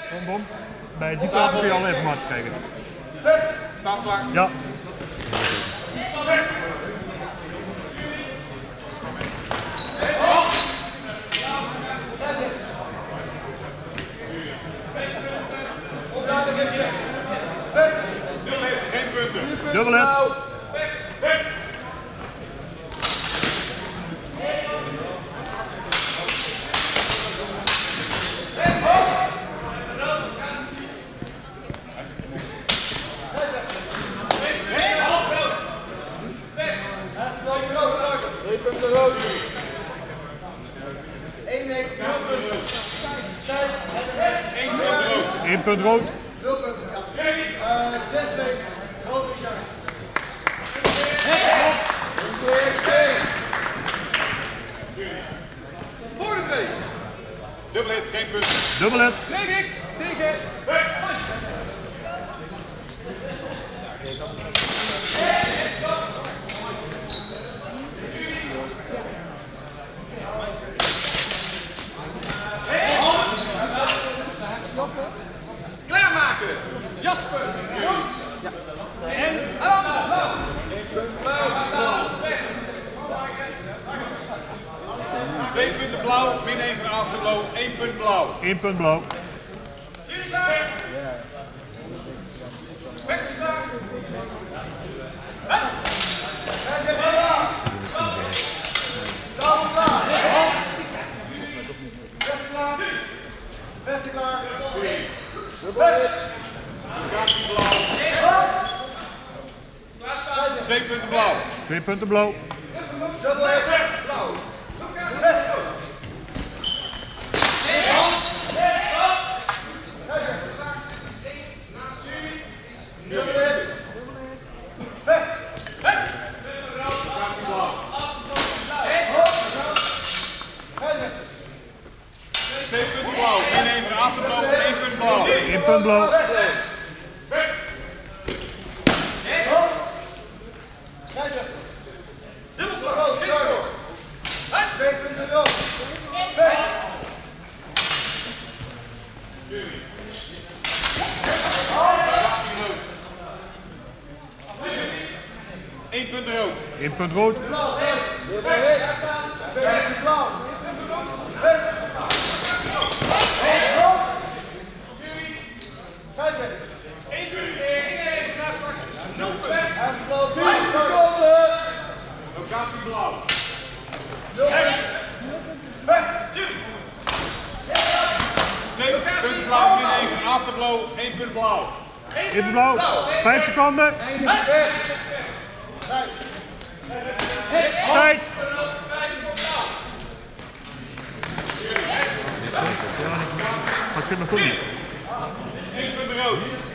Bom. Bij die tafel kun je alle informatie krijgen. Tafel klaar? Ja. Geen punten. Dubbelhet. Eén punt rood. 0 punten. 6-2. Rood is aan. Voor de 2. Dubbelhet, geen punten. Dubbelhet. Tegen ik. Tegen. Klaarmaken. Jasper. Ja. En Alan. 2 punten blauw, min 1 voor afterloop, 1 punt blauw. 1 punt blauw. Jullie klaar? Weggestaan. Beste klaar. 2 punten blauw. 2 punten blauw. Dubbelhet. Blauw. Dubbelhet. Weg. 2 punten blauw, min 1 voor afterloop, 1 punt blauw. 1 punt blauw. Dubbelslag. 2 punten rood. Weg. 1 punt rood. 1 punt rood. Blauw. 2 punten blauw. Weg. Locatie blauw. 2 punten blauw, min 1 voor afterblow, 1 punt blauw. 1 punt blauw. 5 seconden. Tijd. Wat vind je nog goed? 1 punt rood.